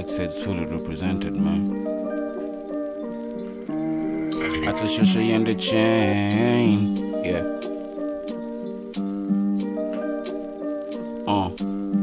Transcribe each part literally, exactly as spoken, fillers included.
said it's fully represented, man. I just show you in the chain, yeah. Uh.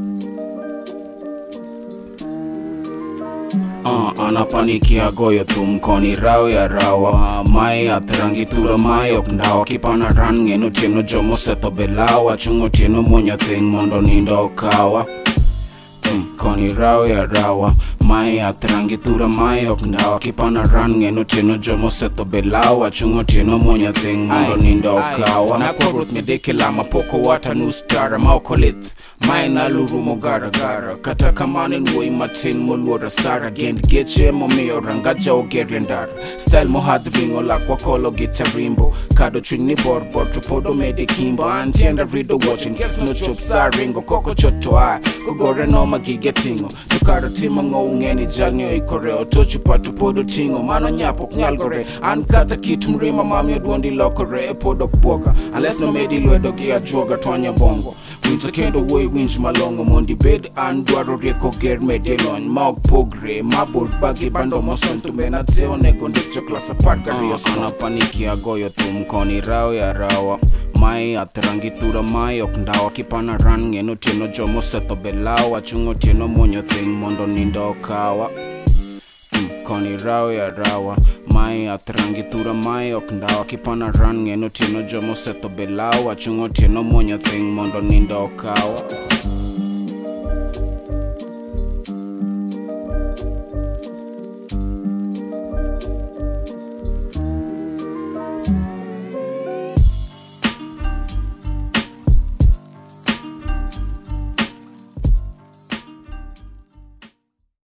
Uh, anapanikia goyo tumkoni rao ya rawa mai atrangi tura mai okndawa kipana ran ngeno tieno jomo seto belawa chungo tieno monya thing mondo nindo kawa koni rao ya rawa mai atrangi tura mai okndawa kipana ran ngeno tieno jomo seto belawa chungo tieno monya thing mondo nindo kawa na korut medeke lama poko wata nustara maukolit mai na lurumo gara gara kata kamane nwoi matin mo luora sara gend geche mo meo rangaja o gerendar style mo hadringo la kwa kolo gitarimbo kado chuni bor bor podo mede kimbo antienda rido watching guess no chop saringo koko choto ai kogore no magige tingo tukara tima ngo ngeni jalnyo ikoreo tochu patu podo tingo mano nyapo nyalgore an kata kitu mrima mami odwondi lokore podo kuboka unless no medi lwedo gia joga twanya bongo winter kendo way winch malongo mondi bed and dwaro reko ger medelon maok pogre mabur bagi bando mosonto menateo nego ndicho klasa pargario sana paniki agoyo tumkoni rao ya rawa mai atrangi tura mai okndawa kipana ran ngeno tieno jomo seto belawa chungo tieno monyo thing mondo nindo kawa koni rao ya rawa mai atrangi tura mai okndawa kipana ran ngeno tieno jomo seto belawa chungo tieno monyo thing mondo nindo kawa